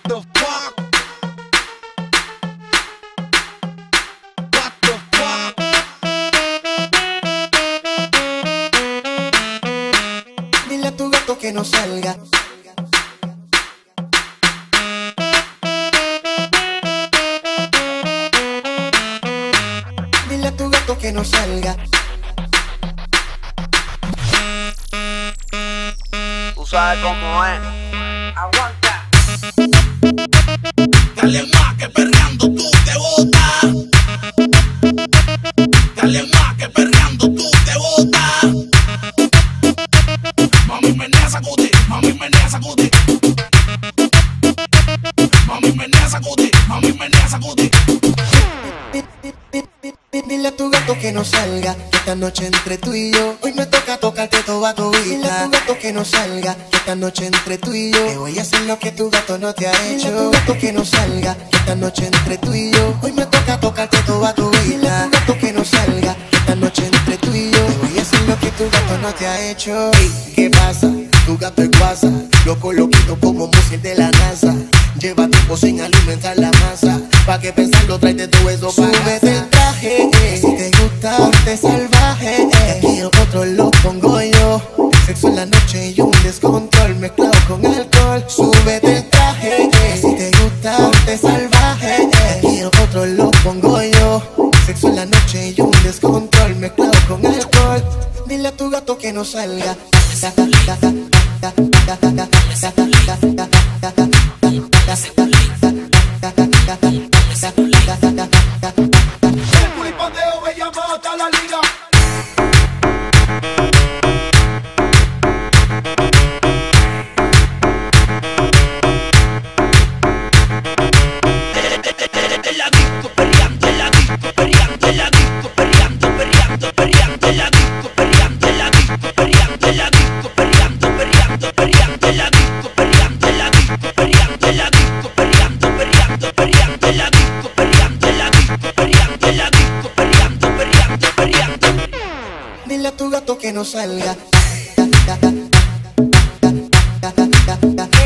the fuck? What the fuck? Dile a tu gato que no salga. Dile a tu gato que no salga. Tú sabes cómo es. Aguanta. Dale más que perreando tú te botas. Dale más que perreando tú te botas. Mami menea sacude, mami menea sacude. Mami menea sacude, mami menea sacude. Dile a tu gato que no salga, que esta noche entre tú y yo hoy me toca tocarte toda tu vida. Dile a tu gato que no salga, que esta noche entre tú y yo te voy a hacer lo que tu gato no te ha hecho. Dile a tu gato que no salga, que esta noche entre tú y yo hoy me toca tocarte toda tu vida. Dile a tu gato que no salga, que esta noche entre tú y yo te voy a hacer lo que tu gato no te ha hecho. Hey, ¿qué pasa? Tu gato es guasa, loco loquito como música de la NASA. Lleva tiempo sin alimentar la masa, pa' que pensarlo tráete todo eso pa' súbete el traje, si te gusta ponte salvaje, aquí el control lo pongo yo. Sexo en la noche y un descontrol mezclado con alcohol. Súbete el traje, si te gusta ponte salvaje, aquí el control lo pongo yo. Sexo en la noche y un descontrol mezclado con alcohol. Dile a tu gato que no salga. El culipandeo me llama hasta la liga. En la disco perreando, en la disco perreando, en la disco perreando, perreando, perreando, en la disco perreando, en la disco perreando, en la disco perreando, perreando, perreando, en la disco perreando, en la disco perreando, en la disco perreando, perreando, perreando, en la disco perreando, en la disco perreando, en la disco perreando, perreando, perreando. Dile a tu gato que no salga.